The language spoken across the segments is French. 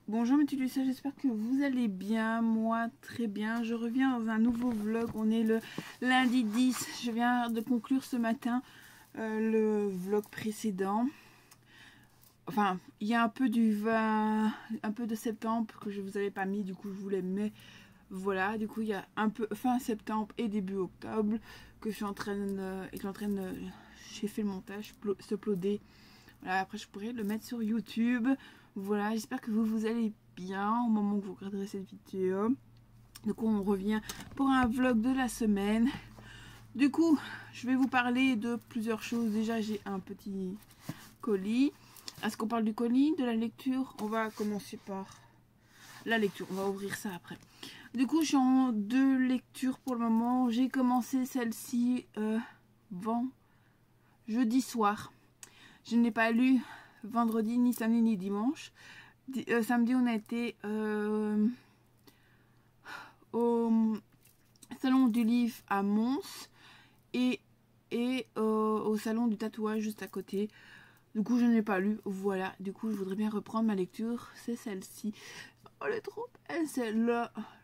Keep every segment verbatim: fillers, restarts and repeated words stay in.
Bonjour mes Lucia, j'espère que vous allez bien, moi très bien. Je reviens dans un nouveau vlog, on est le lundi dix, je viens de conclure ce matin euh, le vlog précédent. Enfin, il y a un peu du vingt, un peu de septembre que je vous avais pas mis, du coup je vous les mets. Voilà, du coup il y a un peu fin septembre et début octobre que je suis en train de, et que je suis en train de, j'ai fait le montage, se uploader. Voilà, après je pourrais le mettre sur YouTube. Voilà, j'espère que vous vous allez bien au moment où vous regarderez cette vidéo. Du coup on revient pour un vlog de la semaine. Du coup je vais vous parler de plusieurs choses. Déjà j'ai un petit colis. Est-ce qu'on parle du colis, de la lecture? On va commencer par la lecture, on va ouvrir ça après. Du coup je suis en deux lectures pour le moment. J'ai commencé celle-ci euh, vend jeudi soir. Je n'ai pas lu vendredi, ni samedi, ni dimanche. D euh, samedi, on a été euh, au salon du livre à Mons et, et euh, au salon du tatouage juste à côté. Du coup, je n'ai pas lu. Voilà. Du coup, je voudrais bien reprendre ma lecture. C'est celle-ci. Oh, elle est trop belle. C'est le...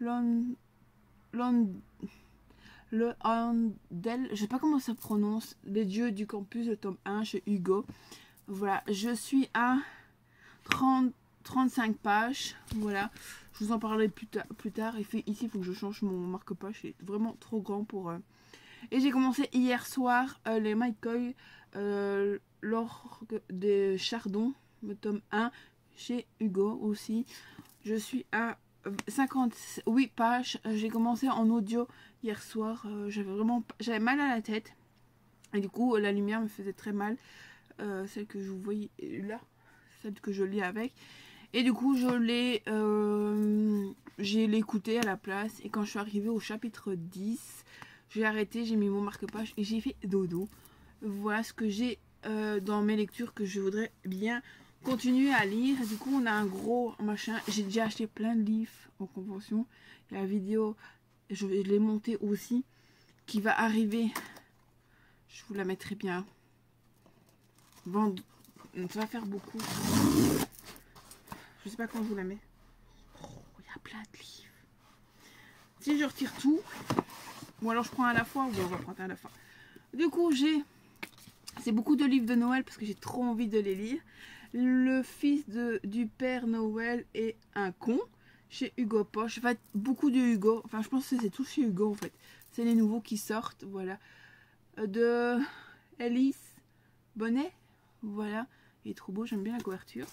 Le... Le Andel. Je sais pas comment ça se prononce. Les dieux du campus, le tome un chez Hugo. Voilà, je suis à trente, trente-cinq pages. Voilà, je vous en parlerai plus, ta plus tard. Et fait, ici, il faut que je change mon marque-page. C'est vraiment trop grand pour... Euh... Et j'ai commencé hier soir euh, les McCoy, euh, l'orgue des Chardons, le tome un, chez Hugo aussi. Je suis à cinquante-huit pages. J'ai commencé en audio hier soir. Euh, j'avais vraiment... J'avais mal à la tête. Et du coup, la lumière me faisait très mal. Euh, celle que je vous voyez là, celle que je lis avec, et du coup je l'ai euh, j'ai l'écouté à la place, et quand je suis arrivée au chapitre dix, j'ai arrêté, j'ai mis mon marque-page et j'ai fait dodo. Voilà ce que j'ai euh, dans mes lectures que je voudrais bien continuer à lire. Du coup on a un gros machin, j'ai déjà acheté plein de livres en convention. Il y a la vidéo, je vais les monter aussi, qui va arriver, je vous la mettrai bien. Bon, ça va faire beaucoup. Je sais pas quand je vous la mets. Oh, il y a plein de livres. Si je retire tout, ou alors je prends à la fois, ou on va prendre à la fois. Du coup, j'ai... C'est beaucoup de livres de Noël parce que j'ai trop envie de les lire. Le fils de, du Père Noël est un con, chez Hugo Poche. Enfin, beaucoup de Hugo. Enfin, je pense que c'est tout chez Hugo en fait. C'est les nouveaux qui sortent, voilà. De Alice Bonnet. Voilà, il est trop beau, j'aime bien la couverture.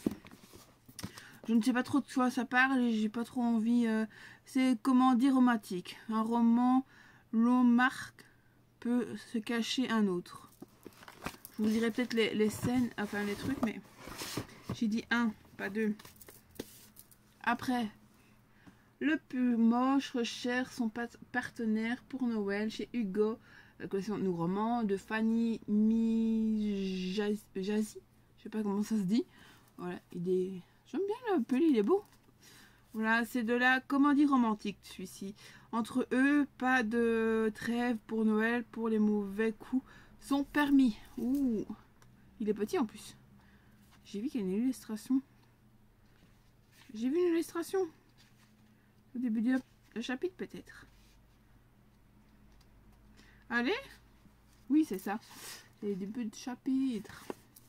Je ne sais pas trop de quoi ça parle et j'ai pas trop envie. Euh, c'est comment dire romantique. Un roman, l'on marque peut se cacher un autre. Je vous dirai peut-être les, les scènes, enfin les trucs, mais j'ai dit un, pas deux. Après, le plus moche recherche son partenaire pour Noël chez Hugo. La collection de romans de Fanny Mijazi, je sais pas comment ça se dit. Voilà, il est... J'aime bien le pull, il est beau. Voilà, c'est de la comédie romantique celui-ci. Entre eux, pas de trêve pour Noël, pour les mauvais coups sont permis. Ouh, il est petit en plus. J'ai vu qu'il y a une illustration. J'ai vu une illustration. Au début du chapitre peut-être. Allez, oui c'est ça, c'est le début de chapitre.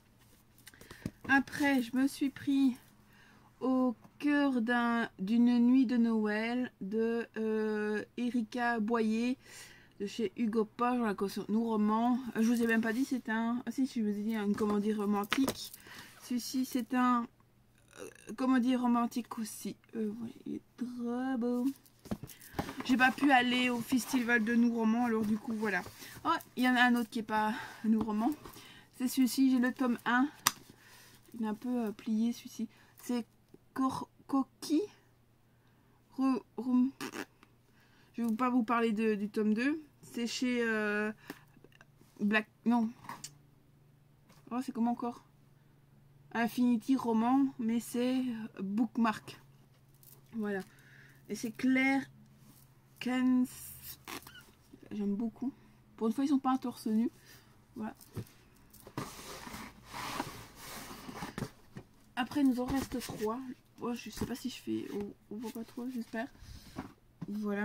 Après je me suis pris Au cœur d'un d'une nuit de Noël de euh, Erika Boyer de chez Hugo Poche, dans la collection Nous Romans. Je vous ai même pas dit, c'est un, ah si je vous ai dit une comédie romantique. Celui-ci c'est un euh, comédie romantique aussi. Euh, ouais, il est très beau. J'ai pas pu aller au festival de Nous Romans, alors du coup voilà. Oh, il y en a un autre qui est pas Nous Romans. C'est celui-ci, j'ai le tome un. Il est un peu euh, plié celui-ci. C'est Coquille. Re, re, je vais pas vous parler de, du tome deux. C'est chez euh, Black... Non. Oh, c'est comment encore? Infinity Roman, mais c'est Bookmark. Voilà. Et c'est Claire Kens. J'aime beaucoup. Pour une fois, ils sont pas un torse nu. Voilà. Après, nous en reste trois. Oh, je sais pas si je fais... Oh, on voit pas trop, j'espère. Voilà.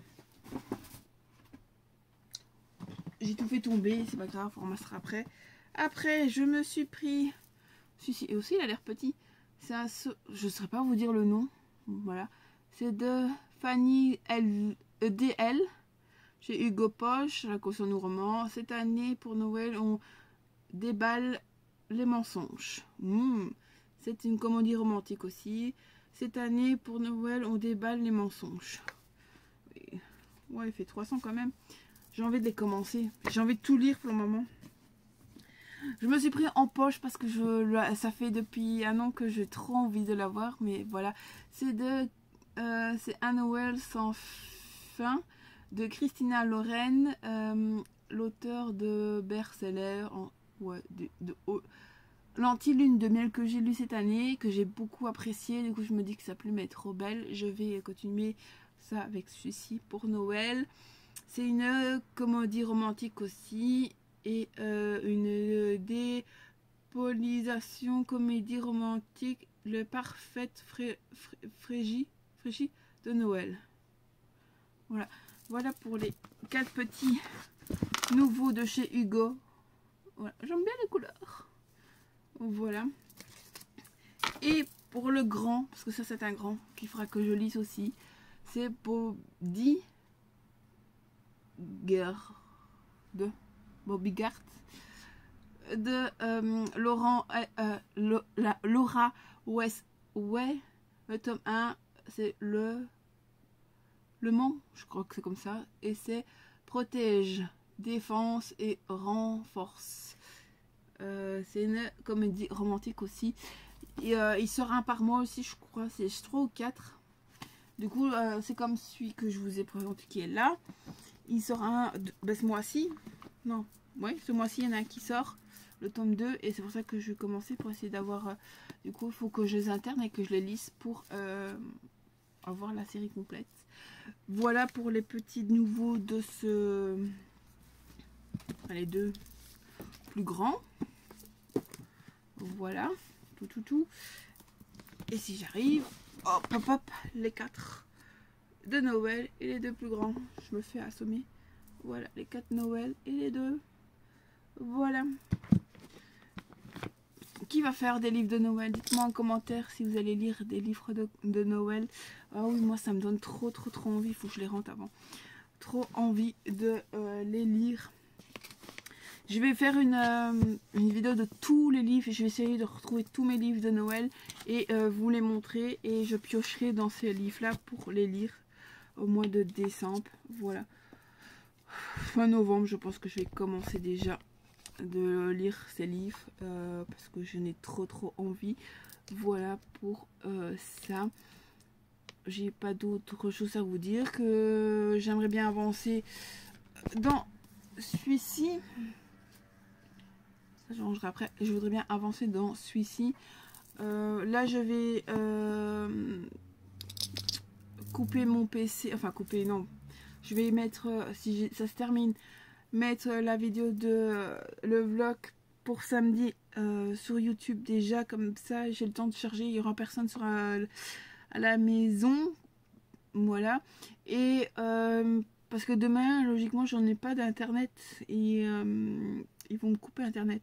J'ai tout fait tomber, c'est pas grave, on ramassera après. Après, je me suis pris... Celui-ci, et aussi, il a l'air petit. C'est un... Je ne saurais pas vous dire le nom. Voilà. C'est de Fanny L... D L. Chez Hugo Poche, la caution nous roman. Cette année, pour Noël, on déballe les mensonges. Mmh. C'est une comédie romantique aussi. Cette année, pour Noël, on déballe les mensonges. Ouais, il fait trois cents quand même. J'ai envie de les commencer. J'ai envie de tout lire pour le moment. Je me suis pris en poche parce que je, ça fait depuis un an que j'ai trop envie de l'avoir. Mais voilà. C'est de... Euh, c'est Un Noël sans fin de Christina Loren. Euh, L'auteur de best-seller. En, ouais, de... de oh, L'anti-lune de miel que j'ai lu cette année. Que j'ai beaucoup apprécié. Du coup, je me dis que sa plume est trop belle. Je vais continuer ça avec celui-ci pour Noël. C'est une comédie romantique aussi et euh, une dépolisation comédie romantique, le parfait fré, fré, frégie, frégie de Noël. Voilà, voilà pour les quatre petits nouveaux de chez Hugo. Voilà, j'aime bien les couleurs. Voilà. Et pour le grand, parce que ça c'est un grand qui fera que je lise aussi, c'est Bobby Gard de Bobby Gard de euh, Laurent euh, euh, la, Laura West ouais le tome un c'est le Le Mans, je crois que c'est comme ça, et c'est protège, défense et renforce. Euh, c'est une comédie romantique aussi. Et, euh, il sort un par mois aussi, je crois, c'est trois ou quatre. Du coup, euh, c'est comme celui que je vous ai présenté qui est là. Il sort un ben, ce mois-ci. Non, oui, ce mois-ci, il y en a un qui sort, le tome deux. Et c'est pour ça que je vais commencer pour essayer d'avoir... Euh, du coup, il faut que je les interne et que je les lise pour euh, avoir la série complète. Voilà pour les petits nouveaux de ce... Enfin, les deux plus grands. Voilà, tout, tout, tout. Et si j'arrive, hop, hop, hop, les quatre de Noël et les deux plus grands. Je me fais assommer. Voilà, les quatre Noël et les deux. Voilà. Qui va faire des livres de Noël? Dites-moi en commentaire si vous allez lire des livres de, de Noël. Ah oui, moi ça me donne trop, trop, trop envie. Il faut que je les rentre avant. Trop envie de euh, les lire. Je vais faire une, euh, une vidéo de tous les livres. Et je vais essayer de retrouver tous mes livres de Noël et euh, vous les montrer. Et je piocherai dans ces livres-là pour les lire au mois de décembre. Voilà. Fin novembre, je pense que je vais commencer déjà de lire ces livres euh, parce que je n'ai trop trop envie. Voilà pour euh, ça. J'ai pas d'autre chose à vous dire, que j'aimerais bien avancer dans celui-ci. Ça je rangerai après. Je voudrais bien avancer dans celui-ci. Euh, là je vais euh, couper mon P C, enfin couper non. Je vais mettre, si ça se termine, mettre la vidéo de euh, le vlog pour samedi euh, sur YouTube déjà, comme ça j'ai le temps de charger, il y aura personne sur à, à la maison, voilà. Et euh, parce que demain logiquement j'en ai pas d'internet et euh, ils vont me couper internet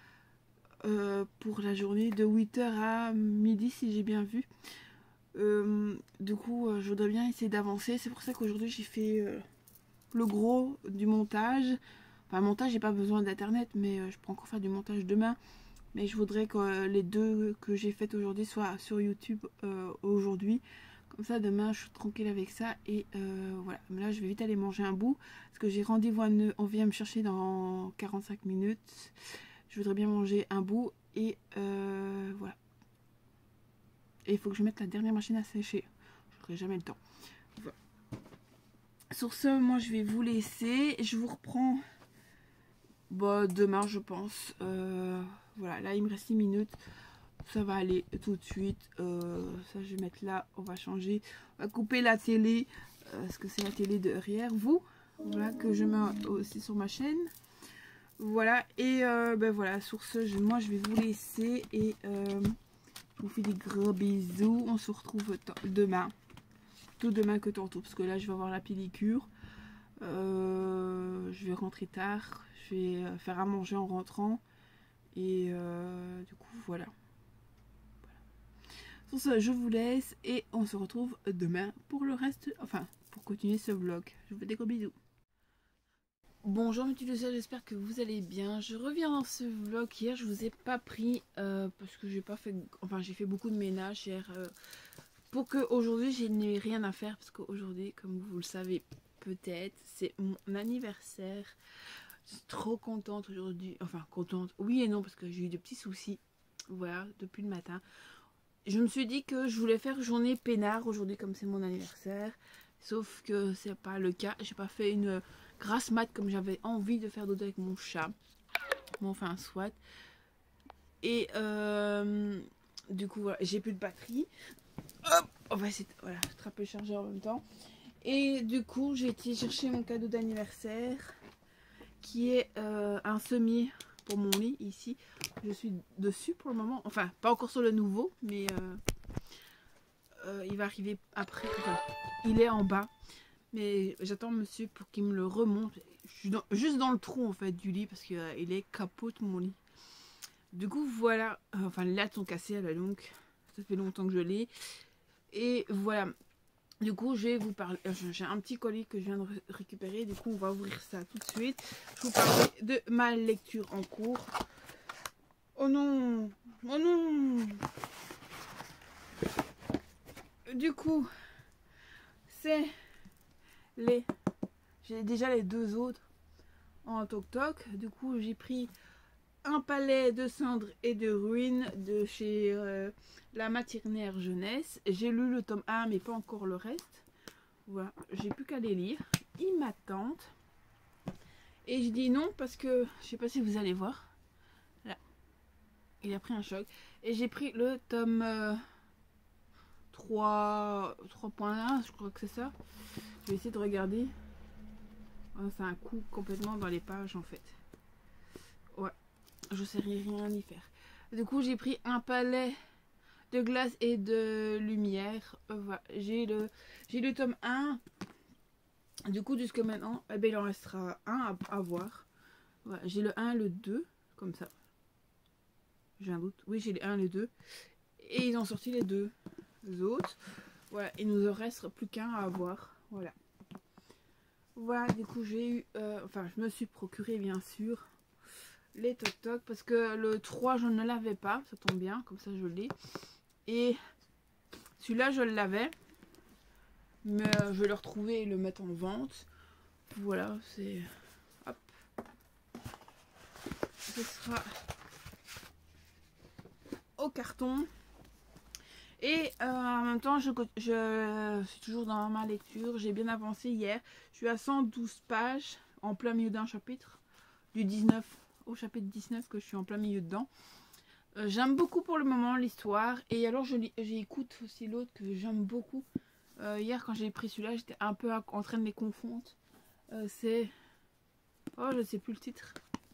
euh, pour la journée de huit heures à midi si j'ai bien vu. Euh, du coup euh, je voudrais bien essayer d'avancer, c'est pour ça qu'aujourd'hui j'ai fait euh, le gros du montage. Enfin montage, j'ai pas besoin d'internet, mais euh, je peux encore faire du montage demain, mais je voudrais que euh, les deux que j'ai faites aujourd'hui soient sur YouTube euh, aujourd'hui, comme ça demain je suis tranquille avec ça. Et euh, voilà, mais là je vais vite aller manger un bout parce que j'ai rendez-vous à ne... on vient me chercher dans quarante-cinq minutes. Je voudrais bien manger un bout et euh, voilà. Et il faut que je mette la dernière machine à sécher. Je n'aurai jamais le temps. Voilà. Sur ce, moi je vais vous laisser. Je vous reprends bah, demain, je pense. Euh, voilà, là il me reste six minutes. Ça va aller tout de suite. Euh, ça, je vais mettre là. On va changer. On va couper la télé. Euh, parce que c'est la télé derrière vous. Voilà, que je mets aussi sur ma chaîne. Voilà. Et euh, ben voilà, sur ce, je, moi je vais vous laisser. Et. Euh, Je vous fais des gros bisous. On se retrouve demain. Tout demain que tantôt. Parce que là, je vais avoir la pellicule. Euh, je vais rentrer tard. Je vais faire à manger en rentrant. Et euh, du coup, voilà. voilà. Sur ce, je vous laisse. Et on se retrouve demain pour le reste. Enfin, pour continuer ce vlog. Je vous fais des gros bisous. Bonjour mes petits dossiers, j'espère que vous allez bien. Je reviens dans ce vlog. Hier je vous ai pas pris euh, parce que j'ai pas fait, enfin j'ai fait beaucoup de ménage hier euh, pour que aujourd'hui je n'ai rien à faire parce qu'aujourd'hui, comme vous le savez peut-être, c'est mon anniversaire. Je suis trop contente aujourd'hui, enfin contente, oui et non parce que j'ai eu des petits soucis, voilà, depuis le matin. Je me suis dit que je voulais faire journée peinard aujourd'hui comme c'est mon anniversaire, sauf que c'est pas le cas. J'ai pas fait une grasse mat comme j'avais envie de faire d'autres avec mon chat. Bon, enfin, soit. Et euh, du coup, voilà, j'ai plus de batterie. Hop, on va essayer de voilà, attraper le chargeur en même temps. Et du coup, j'ai été chercher mon cadeau d'anniversaire qui est euh, un sommier pour mon lit ici. Je suis dessus pour le moment. Enfin, pas encore sur le nouveau, mais euh, euh, il va arriver après. Enfin, il est en bas. Mais j'attends monsieur pour qu'il me le remonte. Je suis dans, juste dans le trou en fait du lit parce qu'il euh, est capote mon lit. Du coup voilà, euh, enfin les lattes sont cassées à la longue. Ça fait longtemps que je l'ai. Et voilà. Du coup je vais vous parler. Euh, J'ai un petit colis que je viens de ré récupérer. Du coup on va ouvrir ça tout de suite. Je vous parler de ma lecture en cours. Oh non, oh non. Du coup c'est les... J'ai déjà les deux autres en toc-toc. Du coup, j'ai pris un palais de cendres et de ruines de chez euh, la Maternelle Jeunesse. J'ai lu le tome un, mais pas encore le reste. Voilà, j'ai plus qu'à les lire. Ils m'attendent. Et je dis non parce que, je sais pas si vous allez voir. Là, il a pris un choc. Et j'ai pris le tome euh, trois point un, je crois que c'est ça. Je vais essayer de regarder. C'est un coup complètement dans les pages en fait. Ouais, je sais rien y faire. Du coup, j'ai pris un palais de glace et de lumière. Euh, voilà. J'ai le, j'ai le tome un. Du coup, jusque maintenant, eh ben, il en restera un à, à voir. Voilà. J'ai le un, le deux, comme ça. J'ai un doute. Oui, j'ai le un, le deux. Et ils ont sorti les deux autres. Voilà, il nous en reste plus qu'un à avoir. Voilà. Voilà, du coup j'ai eu, euh, enfin je me suis procuré bien sûr les toc toc parce que le trois je ne l'avais pas, ça tombe bien, comme ça je l'ai. Et celui-là je l'avais, mais euh, je vais le retrouver et le mettre en vente. Voilà, c'est... Hop. Ce sera au carton. Et euh, en même temps, je, je suis toujours dans ma lecture. J'ai bien avancé hier. Je suis à cent douze pages, en plein milieu d'un chapitre. Du dix-neuf au chapitre dix-neuf que je suis en plein milieu dedans. Euh, j'aime beaucoup pour le moment l'histoire. Et alors, j'écoute aussi l'autre que j'aime beaucoup. Euh, hier, quand j'ai pris celui-là, j'étais un peu en train de les confondre. Euh, C'est... Oh, je ne sais plus le titre.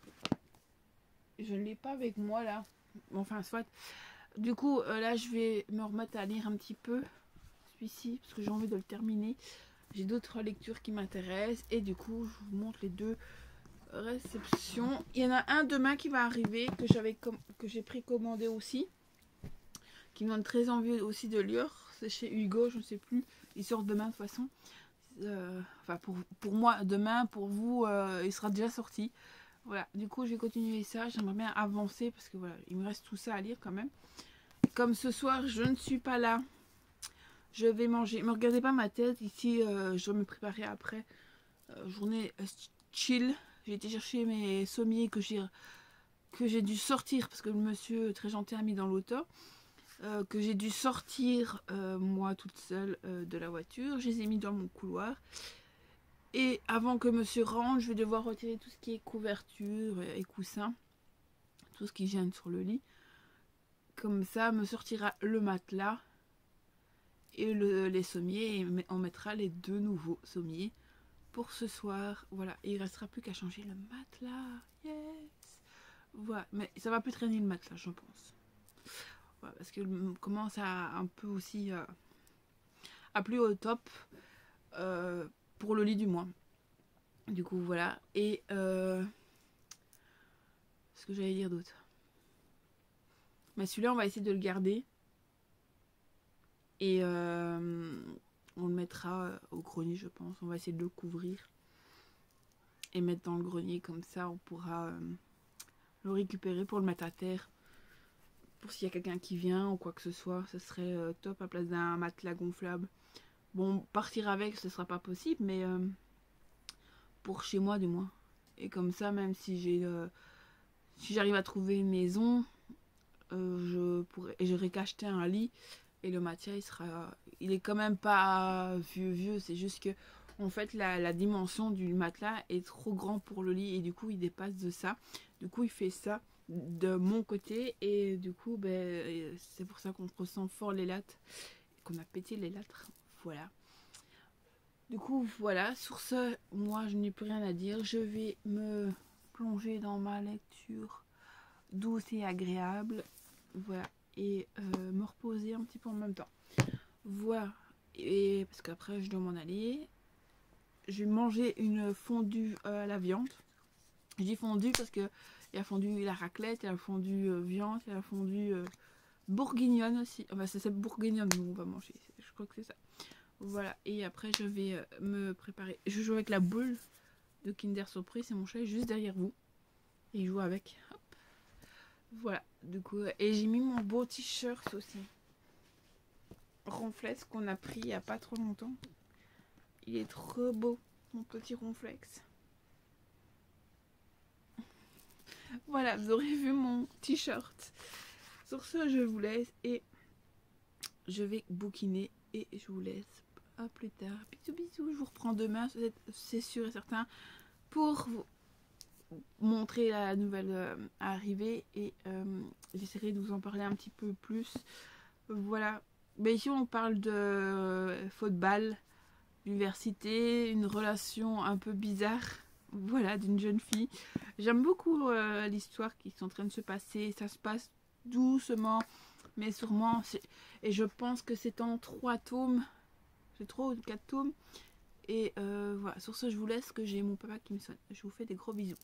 Je ne l'ai pas avec moi, là. Enfin, soit... Du coup, euh, là, je vais me remettre à lire un petit peu celui-ci, parce que j'ai envie de le terminer. J'ai d'autres lectures qui m'intéressent. Et du coup, je vous montre les deux réceptions. Il y en a un demain qui va arriver, que j'avais que j'ai précommandé aussi. Qui me donne très envie aussi de lire. C'est chez Hugo, je ne sais plus. Il sort demain de toute façon. Euh, enfin, pour, pour moi, demain, pour vous, euh, il sera déjà sorti. Voilà, du coup, je vais continuer ça. J'aimerais bien avancer, parce que voilà, il me reste tout ça à lire quand même. Comme ce soir, je ne suis pas là, je vais manger. Ne me regardez pas ma tête. Ici, euh, je dois me préparer après. Euh, journée euh, chill. J'ai été chercher mes sommiers que j'ai que j'ai dû sortir parce que le monsieur très gentil a mis dans l'auto. Euh, que j'ai dû sortir euh, moi toute seule euh, de la voiture. Je les ai mis dans mon couloir. Et avant que monsieur rentre, je vais devoir retirer tout ce qui est couverture et coussins. Tout ce qui gêne sur le lit. Comme ça, me sortira le matelas et le, les sommiers. Et on mettra les deux nouveaux sommiers pour ce soir. Voilà, et il ne restera plus qu'à changer le matelas. Yes. Voilà, mais ça va plus traîner le matelas, je pense. Voilà, parce qu'elle commence à un peu aussi euh, à plus au top euh, pour le lit du mois. Du coup voilà. Et euh, ce que j'allais dire d'autre. Mais celui-là on va essayer de le garder. Et euh, on le mettra au grenier je pense. On va essayer de le couvrir. Et mettre dans le grenier comme ça on pourra euh, le récupérer pour le mettre à terre. Pour s'il y a quelqu'un qui vient ou quoi que ce soit. Ce serait euh, top à place d'un matelas gonflable. Bon partir avec ce sera pas possible mais... Euh, pour chez moi du moins. Et comme ça même si j'ai euh, si j'arrive à trouver une maison euh, je pourrais et j'aurais qu'à acheter un lit et le matelas il sera il est quand même pas vieux vieux c'est juste que en fait la, la dimension du matelas est trop grand pour le lit et du coup il dépasse de ça, du coup il fait ça de mon côté et du coup ben c'est pour ça qu'on ressent fort les lattes qu'on a pété les lattes. Voilà. Du coup, voilà, sur ce, moi je n'ai plus rien à dire. Je vais me plonger dans ma lecture douce et agréable. Voilà, et euh, me reposer un petit peu en même temps. Voilà, et parce qu'après je dois m'en aller. Je vais manger une fondue à la viande. Je dis fondue parce qu'il y a fondue la raclette, il y a fondue euh, viande, il y a fondue euh, bourguignonne aussi. Enfin, c'est cette bourguignonne que on va manger, je crois que c'est ça. Voilà, et après je vais euh, me préparer. Je joue avec la boule de Kinder Surprise, c'est mon chat est juste derrière vous. Et il joue avec. Hop. Voilà, du coup, et j'ai mis mon beau t-shirt aussi. Ronflex qu'on a pris il n'y a pas trop longtemps. Il est trop beau, mon petit Ronflex. Voilà, vous aurez vu mon t-shirt. Sur ce, je vous laisse et je vais bouquiner et je vous laisse. À plus tard. Bisous bisous. Je vous reprends demain, c'est sûr et certain, pour vous montrer la nouvelle euh, arrivée et euh, j'essaierai de vous en parler un petit peu plus. Voilà. Mais ici on parle de euh, football, l'université, une relation un peu bizarre. Voilà, d'une jeune fille. J'aime beaucoup euh, l'histoire qui est en train de se passer. Ça se passe doucement, mais sûrement. Et je pense que c'est en trois tomes. J'ai trois ou quatre tomes. Et euh, voilà, sur ce, je vous laisse, que j'ai mon papa qui me sonne. Je vous fais des gros bisous.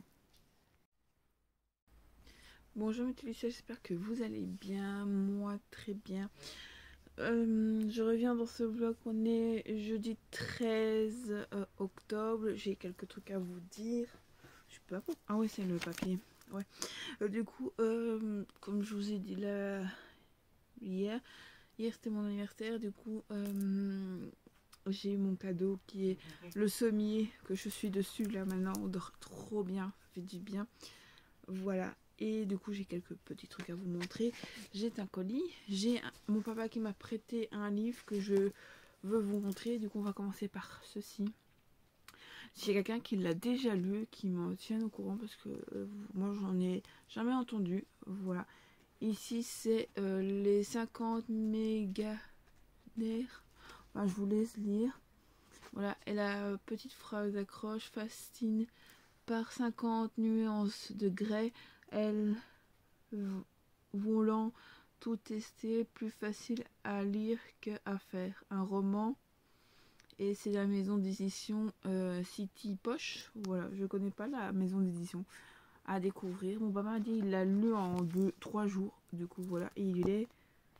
Bonjour mes petits, j'espère que vous allez bien. Moi, très bien. Euh, je reviens dans ce vlog. On est jeudi treize euh, octobre. J'ai quelques trucs à vous dire. Je sais pas. Ah oui, c'est le papier. Ouais. Euh, du coup, euh, comme je vous ai dit là hier, hier c'était mon anniversaire. Du coup, euh, j'ai eu mon cadeau qui est le sommier que je suis dessus là maintenant. On dort trop bien, ça fait du bien. Voilà. Et du coup j'ai quelques petits trucs à vous montrer. J'ai un colis, j'ai mon papa qui m'a prêté un livre que je veux vous montrer. Du coup on va commencer par ceci. Si j'ai quelqu'un qui l'a déjà lu, qui m'en tienne au courant parce que euh, moi j'en ai jamais entendu. Voilà. Ici c'est euh, les cinquante méganères. Enfin, je vous laisse lire. Voilà, et la petite phrase d'accroche: fascine par cinquante nuances de grès. Elle voulant tout tester, plus facile à lire qu'à faire. Un roman, et c'est la maison d'édition euh, City Poche. Voilà, je connais pas la maison d'édition, à découvrir. Mon papa m'a dit il l'a lu en deux, trois jours. Du coup voilà, et il est,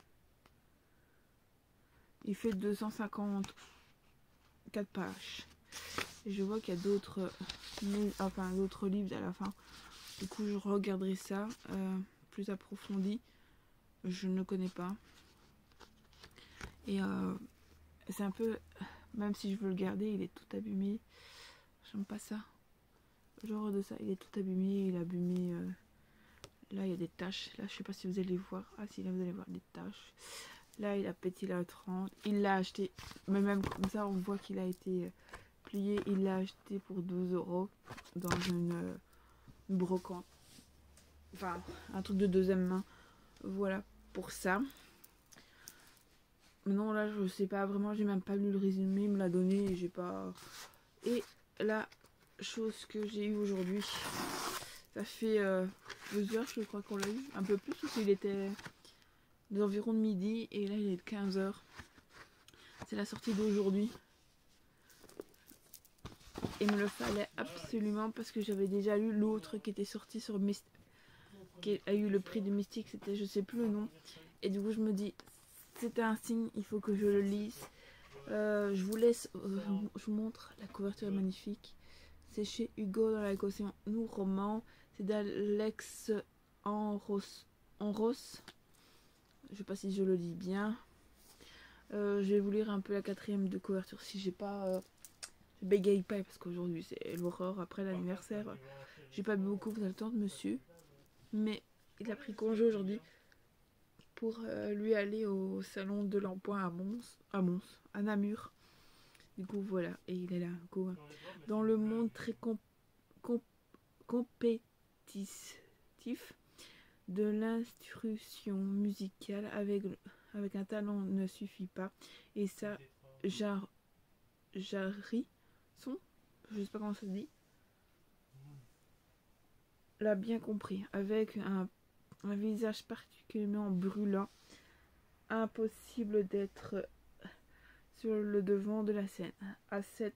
il fait deux cent cinquante-quatre pages. Et je vois qu'il y a d'autres, enfin d'autres livres à la fin. Du coup je regarderai ça euh, plus approfondi. Je ne connais pas. Et euh, c'est un peu, même si je veux le garder, il est tout abîmé. J'aime pas ça. Genre de ça, il est tout abîmé. Il est abîmé. Euh, là il y a des taches. Là je sais pas si vous allez voir. Ah si, là vous allez voir des taches. Là il a pété la trente. Il l'a acheté. Mais même comme ça on voit qu'il a été plié. Il l'a acheté pour douze euros dans une, euh, une brocante. Enfin un truc de deuxième main. Voilà pour ça. Non là je sais pas vraiment, j'ai même pas lu le résumé, il me l'a donné et j'ai pas. Et la chose que j'ai eu aujourd'hui, ça fait euh, deux heures je crois qu'on l'a eu, un peu plus parce qu'il était des environs de midi et là il est de quinze heures. C'est la sortie d'aujourd'hui. Et il me le fallait absolument parce que j'avais déjà lu l'autre qui était sorti sur Mystique, qui a eu le prix du Mystique, c'était je sais plus le nom. Et du coup je me dis, c'était un signe, il faut que je le lise. Euh, je vous laisse, euh, je vous montre, la couverture est magnifique. C'est chez Hugo dans la collection Nous Roman. C'est d'Alex Enros. Enros. Je sais pas si je le dis bien. Euh, je vais vous lire un peu la quatrième de couverture si j'ai pas... Euh, je bégaye pas parce qu'aujourd'hui c'est l'horreur après l'anniversaire. J'ai pas bu beaucoup, vous avez le temps de monsieur. Mais il a pris congé aujourd'hui pour euh, lui aller au salon de l'emploi à Mons, à Mons, à Namur. Du coup voilà, et il est là. Coup, dans le monde très com com compétitif de l'instruction musicale, avec, avec un talent ne suffit pas. Et ça, jar, jarri, son, je sais pas comment ça se dit, l'a bien compris, avec un, un visage particulièrement brûlant, impossible d'être sur le devant de la scène. À cette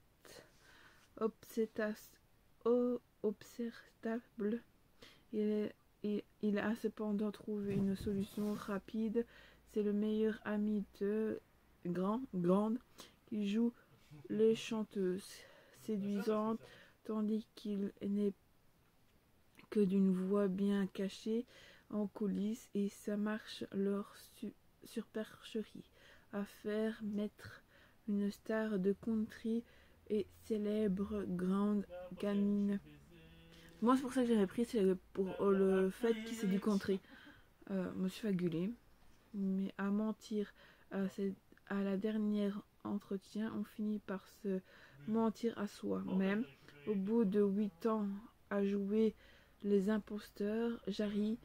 observable, il, est, il, il a cependant trouvé une solution rapide. C'est le meilleur ami de Grand, Grande qui joue les chanteuses séduisantes, tandis qu'il n'est que d'une voix bien cachée en coulisses, et ça marche leur su supercherie à faire mettre une star de country et célèbre grande gamine. Moi c'est pour ça que j'avais pris, c'est pour le fait qu'il c'est du country. Euh, Monsieur Fagulé, mais à mentir à, cette, à la dernière entretien, on finit par se mentir à soi-même. Au bout de huit ans à jouer les imposteurs, Jarry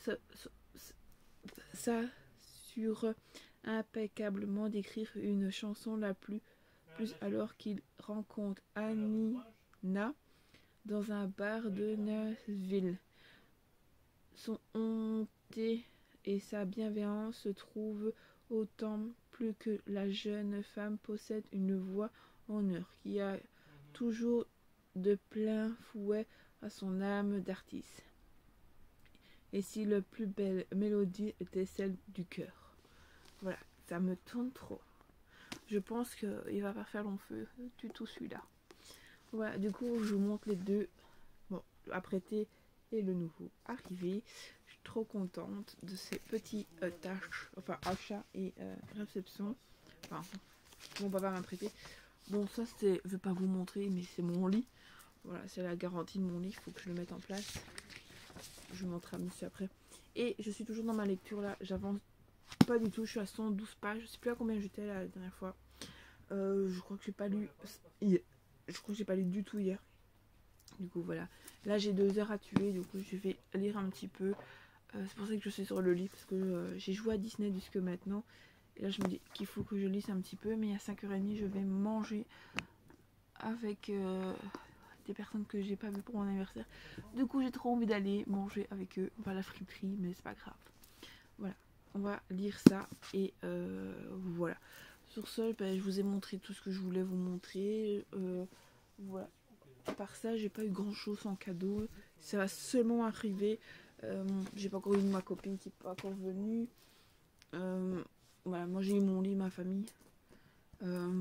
s'assure impeccablement d'écrire une chanson la plus, plus alors qu'il rencontre Anina dans un bar de Nashville. Son honté et sa bienveillance se trouvent autant plus que la jeune femme possède une voix en or qui a toujours de plein fouet à son âme d'artiste. Et si la plus belle mélodie était celle du cœur. Voilà, ça me tourne trop. Je pense qu'il va pas faire long feu du tout celui-là. Voilà, du coup je vous montre les deux. Bon, apprêté et le nouveau arrivé. Je suis trop contente de ces petits euh, tâches, enfin achats et euh, réception. Enfin, mon papa m'a prêté. Bon, ça c'est, je vais pas vous montrer, mais c'est mon lit. Voilà, c'est la garantie de mon lit, il faut que je le mette en place. Je vous montrerai à monsieur après. Et je suis toujours dans ma lecture là, j'avance pas du tout, je suis à cent douze pages, je sais plus à combien j'étais la dernière fois. Euh, je crois que j'ai pas lu, je crois que j'ai pas lu du tout hier. Du coup voilà, là j'ai deux heures à tuer, du coup je vais lire un petit peu. Euh, c'est pour ça que je suis sur le lit, parce que euh, j'ai joué à Disney jusque maintenant. Et là je me dis qu'il faut que je lise un petit peu, mais à cinq heures trente je vais manger avec euh, des personnes que j'ai pas vues pour mon anniversaire. Du coup j'ai trop envie d'aller manger avec eux, on va à la friterie, mais c'est pas grave. Voilà, on va lire ça et euh, voilà. Sur ce, ben, je vous ai montré tout ce que je voulais vous montrer. Euh, voilà. À part ça, j'ai pas eu grand chose en cadeau. Ça va seulement arriver. Euh, j'ai pas encore eu ma copine qui n'est pas encore venue. Euh, voilà, moi j'ai eu mon lit, ma famille. Euh,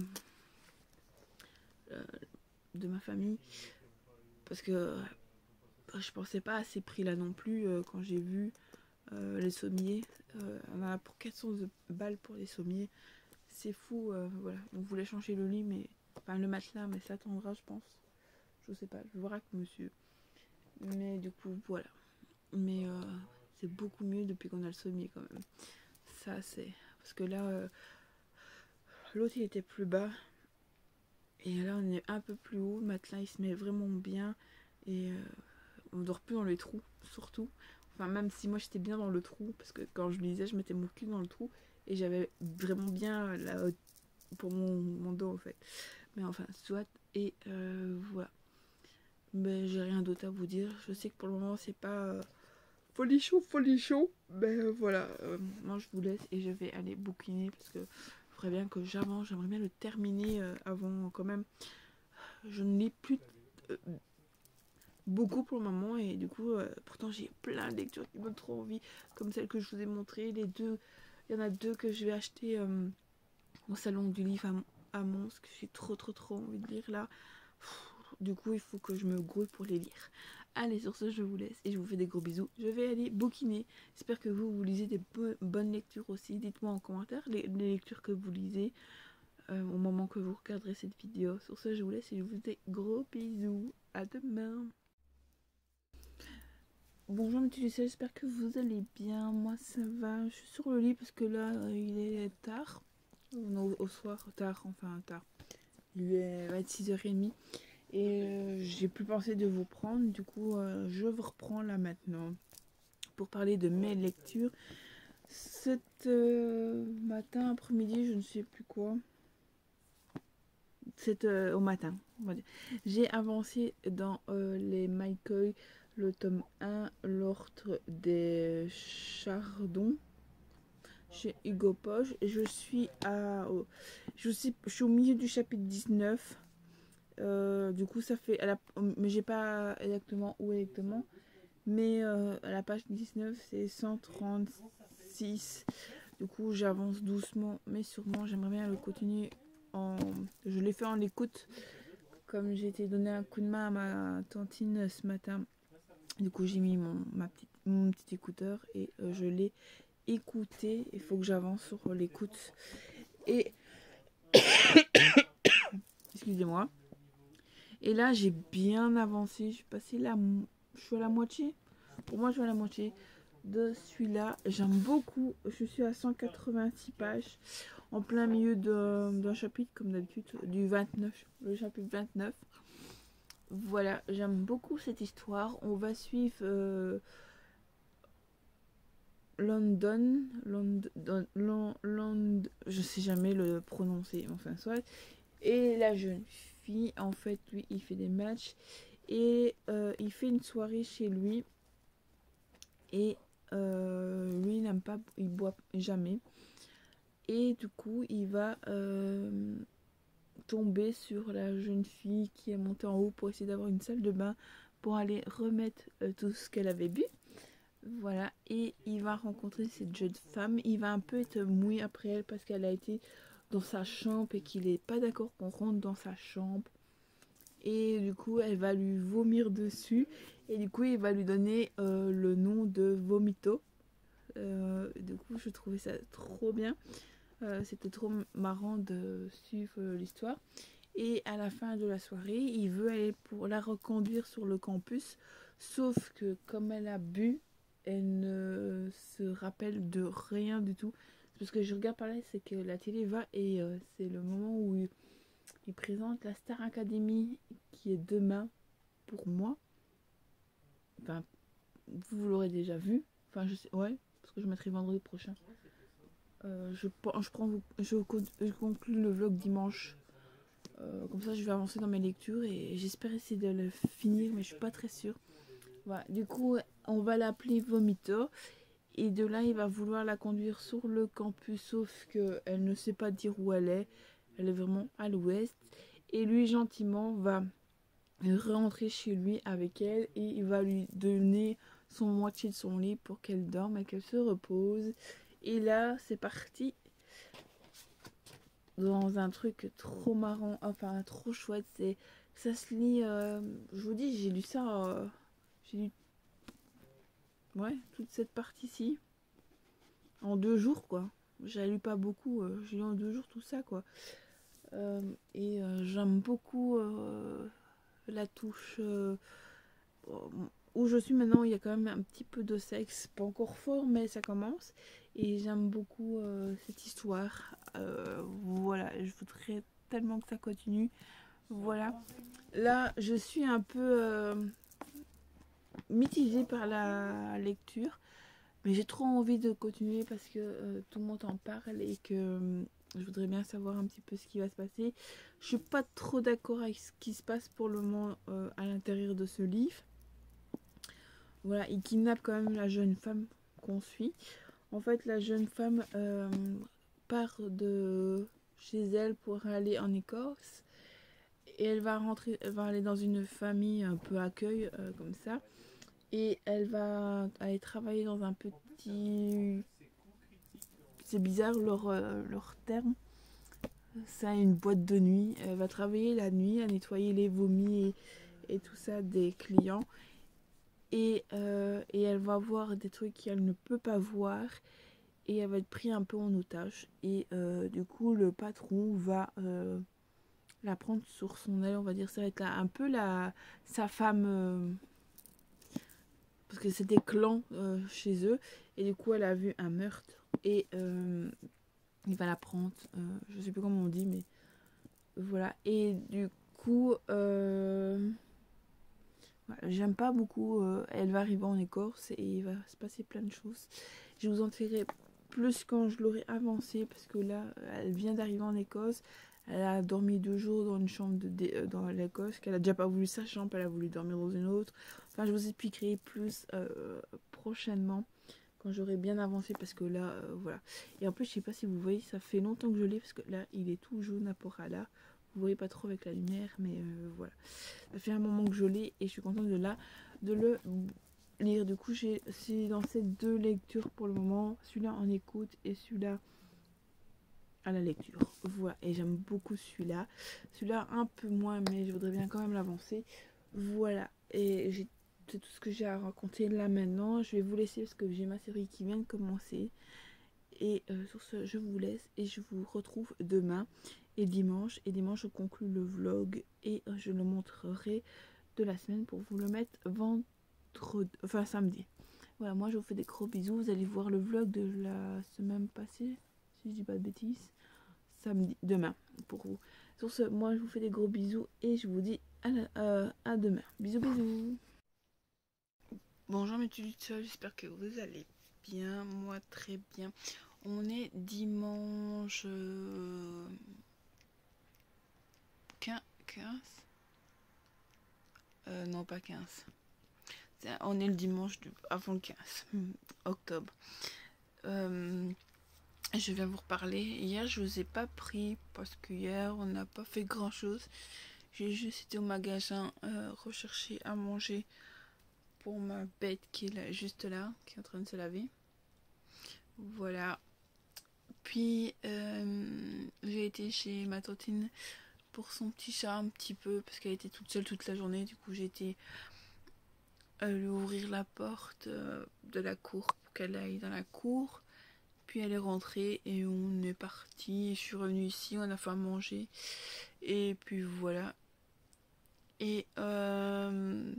euh, de ma famille. Parce que je pensais pas à ces prix là non plus euh, quand j'ai vu euh, les sommiers. Euh, on a pour quatre cents balles pour les sommiers. C'est fou. Euh, voilà, on voulait changer le lit, mais enfin le matelas, mais ça attendra, je pense. Je sais pas, je verrai avec monsieur. Mais du coup, voilà. Mais euh, c'est beaucoup mieux depuis qu'on a le sommier quand même. Ça, c'est... Parce que là, euh, l'autre, il était plus bas. Et là, on est un peu plus haut. Le matelas, il se met vraiment bien. Et euh, on ne dort plus dans les trous, surtout. Enfin, même si moi, j'étais bien dans le trou. Parce que quand je lisais, je mettais mon cul dans le trou. Et j'avais vraiment bien la haute pour mon, mon dos, en fait. Mais enfin, soit. Et euh, voilà. Mais j'ai rien d'autre à vous dire. Je sais que pour le moment, c'est pas... Euh, folichon, folichon. Ben euh, voilà, euh, moi je vous laisse et je vais aller bouquiner parce que il faudrait bien que j'avance. J'aimerais bien le terminer euh, avant quand même. Je ne lis plus euh, beaucoup pour le moment et du coup, euh, pourtant j'ai plein de lectures qui me donnent trop envie, comme celle que je vous ai montré. Les deux, il y en a deux que je vais acheter euh, au salon du livre à, à Mons, que j'ai trop trop trop envie de lire là. Du coup, il faut que je me grouille pour les lire. Allez, sur ce, je vous laisse et je vous fais des gros bisous. Je vais aller bouquiner. J'espère que vous, vous lisez des bo bonnes lectures aussi. Dites-moi en commentaire les, les lectures que vous lisez euh, au moment que vous regarderez cette vidéo. Sur ce, je vous laisse et je vous fais des gros bisous. À demain. Bonjour mes petits Lucien, j'espère que vous allez bien. Moi, ça va. Je suis sur le lit parce que là, euh, il est tard. Non, au soir, tard, enfin tard. Il est vingt-six heures trente. Et euh, j'ai plus pensé de vous prendre, du coup euh, je vous reprends là maintenant pour parler de mes lectures. Cet euh, matin, après-midi, je ne sais plus quoi. C'est euh, au matin, on va dire. J'ai avancé dans euh, les McCoy, le tome un, l'ordre des Chardons, chez Hugo Poche. Je suis à, oh, je suis, je suis au milieu du chapitre dix-neuf. Euh, du coup ça fait à la, mais j'ai pas exactement où exactement, mais euh, à la page dix-neuf c'est cent trente-six. Du coup j'avance doucement mais sûrement. J'aimerais bien le continuer en, je l'ai fait en écoute comme j'ai été donné un coup de main à ma tantine ce matin. Du coup j'ai mis mon, ma petite, mon petit écouteur et euh, je l'ai écouté. Il faut que j'avance sur l'écoute et excusez-moi. Et là, j'ai bien avancé. Je suis passée la... Je suis à la moitié. Pour moi, je suis à la moitié de celui-là. J'aime beaucoup. Je suis à cent quatre-vingt-six pages. En plein milieu d'un chapitre, comme d'habitude, du vingt-neuf. Le chapitre vingt-neuf. Voilà, j'aime beaucoup cette histoire. On va suivre euh, London. London, London, London. Je sais jamais le prononcer. Enfin, soit. Et la jeune fille, en fait, lui, il fait des matchs. Et euh, il fait une soirée chez lui. Et euh, lui, il n'aime pas, il boit jamais. Et du coup, il va euh, tomber sur la jeune fille qui est montée en haut pour essayer d'avoir une salle de bain pour aller remettre euh, tout ce qu'elle avait bu. Voilà. Et il va rencontrer cette jeune femme. Il va un peu être mouillé après elle parce qu'elle a été dans sa chambre et qu'il n'est pas d'accord qu'on rentre dans sa chambre. Et du coup elle va lui vomir dessus et du coup il va lui donner euh, le nom de Vomito. Euh, du coup je trouvais ça trop bien. Euh, c'était trop marrant de suivre euh, l'histoire. Et à la fin de la soirée il veut aller pour la reconduire sur le campus, sauf que comme elle a bu, elle ne se rappelle de rien du tout. Parce que je regarde par là, c'est que la télé va et euh, c'est le moment où il, il présente la Star Academy qui est demain pour moi. Enfin, vous l'aurez déjà vu. Enfin, je sais, ouais, parce que je mettrai vendredi prochain. Euh, je, je, prends, je, je conclue le vlog dimanche. Euh, comme ça, je vais avancer dans mes lectures et j'espère essayer de le finir, mais je suis pas très sûre. Voilà, du coup, on va l'appeler Vomito. Et de là, il va vouloir la conduire sur le campus, sauf qu'elle ne sait pas dire où elle est. Elle est vraiment à l'ouest. Et lui, gentiment, va rentrer chez lui avec elle et il va lui donner son moitié de son lit pour qu'elle dorme et qu'elle se repose. Et là, c'est parti dans un truc trop marrant, enfin trop chouette. C'est, ça se lit, euh, je vous dis, j'ai lu ça, euh, j'ai lu, ouais, toute cette partie-ci en deux jours, quoi. J'ai lu pas beaucoup, euh, j'ai lu en deux jours tout ça, quoi. Euh, et euh, j'aime beaucoup euh, la touche euh, où je suis maintenant. Il y a quand même un petit peu de sexe, pas encore fort, mais ça commence. Et j'aime beaucoup euh, cette histoire. Euh, voilà, je voudrais tellement que ça continue. Voilà. Là, je suis un peu euh, mitigée par la lecture. Mais j'ai trop envie de continuer parce que euh, tout le monde en parle et que euh, je voudrais bien savoir un petit peu ce qui va se passer. Je suis pas trop d'accord avec ce qui se passe pour le moment euh, à l'intérieur de ce livre. voilà, il kidnappe quand même la jeune femme qu'on suit. En fait, la jeune femme euh, part de chez elle pour aller en Écosse. Et elle va rentrer, elle va aller dans une famille un peu accueil, euh, comme ça. Et elle va aller travailler dans un petit... C'est bizarre leur, euh, leur terme. Ça, une boîte de nuit. Elle va travailler la nuit à nettoyer les vomis et, et tout ça des clients. Et, euh, et elle va voir des trucs qu'elle ne peut pas voir. Et elle va être prise un peu en otage. Et euh, du coup, le patron va euh, la prendre sur son aile, on va dire. Ça va être là, un peu la, sa femme... Euh, parce que c'était clan euh, chez eux. Et du coup, elle a vu un meurtre. Et euh, il va la prendre. Euh, je sais plus comment on dit, mais voilà. Et du coup, euh, voilà, j'aime pas beaucoup. Euh, elle va arriver en Écosse et il va se passer plein de choses. Je vous en dirai plus quand je l'aurai avancé. Parce que là, elle vient d'arriver en Écosse. Elle a dormi deux jours dans une chambre de dé euh, dans l'Écosse. Qu'elle a déjà pas voulu sa chambre. Elle a voulu dormir dans une autre. Enfin, je vous expliquerai plus euh, prochainement. Quand j'aurai bien avancé. Parce que là, euh, voilà. Et en plus, je sais pas si vous voyez, ça fait longtemps que je l'ai. Parce que là, il est tout jaune à Porala. Vous voyez pas trop avec la lumière. Mais euh, voilà. Ça fait un moment que je l'ai. Et je suis contente de, là, de le lire. Du coup, j'ai c'est dans ces deux lectures pour le moment. Celui-là en écoute et celui-là à la lecture. Voilà, et j'aime beaucoup celui-là. Celui-là un peu moins, mais je voudrais bien quand même l'avancer. Voilà, et j'ai c'est tout ce que j'ai à raconter là maintenant. Je vais vous laisser parce que j'ai ma série qui vient de commencer. Et euh, sur ce, je vous laisse et je vous retrouve demain et dimanche. Et dimanche, je conclue le vlog et je le montrerai de la semaine pour vous le mettre vendredi, enfin samedi. Voilà, moi je vous fais des gros bisous. Vous allez voir le vlog de la semaine passée, si je dis pas de bêtises, samedi, demain pour vous. Sur ce, moi je vous fais des gros bisous et je vous dis à, la, euh, à demain. Bisous, bisous. Bonjour mes tuteurs, j'espère que vous allez bien. Moi très bien. On est dimanche euh, quinze euh, non pas quinze. On est le dimanche du, avant le quinze octobre. Euh, je viens vous reparler. Hier, je vous ai pas pris parce que hier, on n'a pas fait grand chose. J'ai juste été au magasin euh, rechercher à manger pour ma bête qui est là, juste là, qui est en train de se laver. Voilà. Puis, euh, j'ai été chez ma tantine pour son petit chat un petit peu parce qu'elle était toute seule toute la journée. Du coup, j'ai été euh, lui ouvrir la porte euh, de la cour pour qu'elle aille dans la cour. Puis elle est rentrée et on est parti. Je suis revenue ici, on a fait à manger. Et puis voilà. Et euh,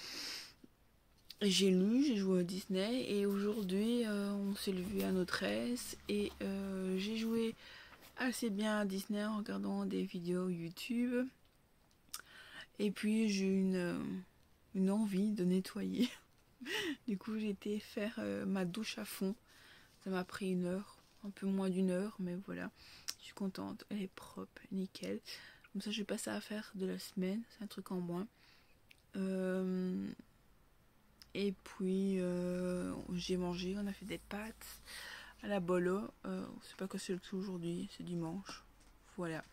j'ai lu, j'ai joué à Disney. Et aujourd'hui, euh, on s'est levé à notre aise. Et euh, j'ai joué assez bien à Disney en regardant des vidéos YouTube. Et puis j'ai eu une, une envie de nettoyer. Du coup, j'ai été faire euh, ma douche à fond. Ça m'a pris une heure, un peu moins d'une heure, mais voilà. Je suis contente, elle est propre, nickel. Comme ça, je vais passer à faire de la semaine, c'est un truc en moins. Euh, et puis, euh, j'ai mangé, on a fait des pâtes à la bolo. Euh, on sait pas quoi c'est le tout aujourd'hui, c'est dimanche. Voilà.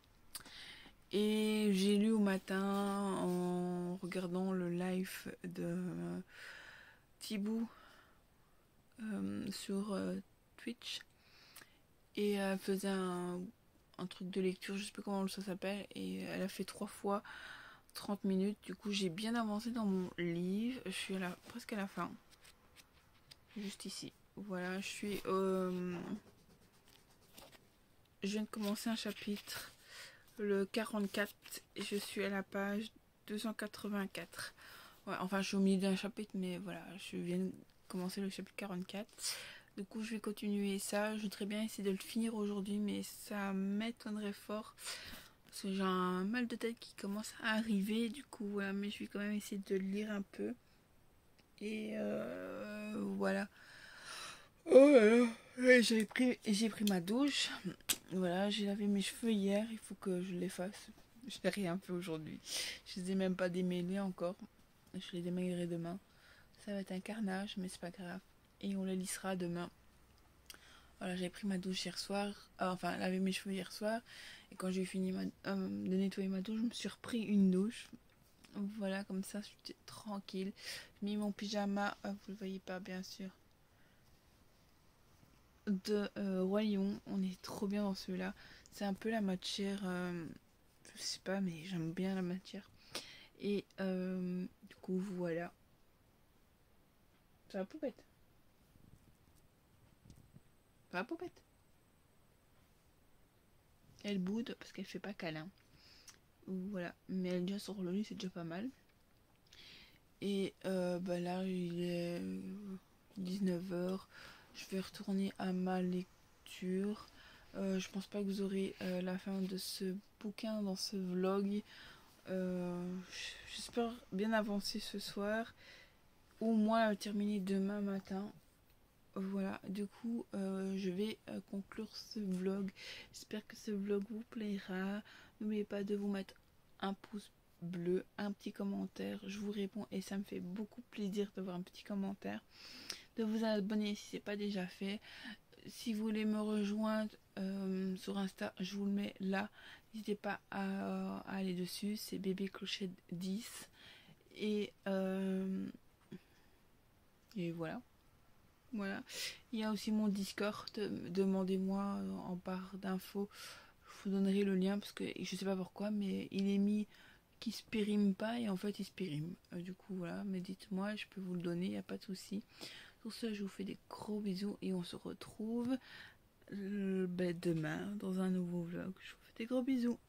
Et j'ai lu au matin en regardant le live de Thibaut euh, sur euh, Twitch. Et elle faisait un, un truc de lecture, je sais plus comment ça s'appelle. Et elle a fait trois fois trente minutes. Du coup, j'ai bien avancé dans mon livre. Je suis à la, presque à la fin. Juste ici. Voilà, je suis... Euh, je viens de commencer un chapitre, le quarante-quatre. Et je suis à la page deux cent quatre-vingt-quatre. Ouais, enfin, je suis au milieu d'un chapitre, mais voilà, je viens de commencer le chapitre quarante-quatre. Du coup, je vais continuer ça. Je voudrais bien essayer de le finir aujourd'hui, mais ça m'étonnerait fort. Parce que j'ai un mal de tête qui commence à arriver. Du coup, voilà, mais je vais quand même essayer de le lire un peu. Et euh, voilà. Oh là là. J'ai pris, j'ai pris ma douche. Voilà, j'ai lavé mes cheveux hier. Il faut que je les fasse. Je n'ai rien fait aujourd'hui. Je les ai même pas démêlés encore. Je les démêlerai demain. Ça va être un carnage, mais c'est pas grave. Et on les lissera demain. Voilà, j'ai pris ma douche hier soir, euh, enfin lavé mes cheveux hier soir, et quand j'ai fini ma, euh, de nettoyer ma douche, je me suis repris une douche. Voilà, comme ça, j'étais tranquille. J'ai mis mon pyjama, euh, vous le voyez pas bien sûr, de euh, Roi Lion. On est trop bien dans celui-là. C'est un peu la matière, euh, je sais pas, mais j'aime bien la matière. Et euh, du coup, voilà. Ça va, poupette? Ça va, poupette? Elle boude parce qu'elle fait pas câlin. Voilà, mais elle est déjà sur le lit, c'est déjà pas mal. Et euh, bah là, il est dix-neuf heures. Je vais retourner à ma lecture. Euh, je pense pas que vous aurez euh, la fin de ce bouquin dans ce vlog. Euh, J'espère bien avancer ce soir. Au moins terminer demain matin. Voilà, du coup, euh, je vais euh, conclure ce vlog. J'espère que ce vlog vous plaira. N'oubliez pas de vous mettre un pouce bleu, un petit commentaire. Je vous réponds et ça me fait beaucoup plaisir de voir un petit commentaire. De vous abonner si ce n'est pas déjà fait. Si vous voulez me rejoindre euh, sur Insta, je vous le mets là. N'hésitez pas à, à aller dessus. C'est bébé clochette dix. Et, euh, et voilà. Voilà. Il y a aussi mon Discord. Demandez-moi en barre d'infos. Je vous donnerai le lien parce que je sais pas pourquoi, mais il est mis qui se périme pas et en fait il se périme. Euh, du coup, voilà. Mais dites-moi, je peux vous le donner, il n'y a pas de souci. Sur ce, je vous fais des gros bisous et on se retrouve euh, ben, demain dans un nouveau vlog. Je vous fais des gros bisous.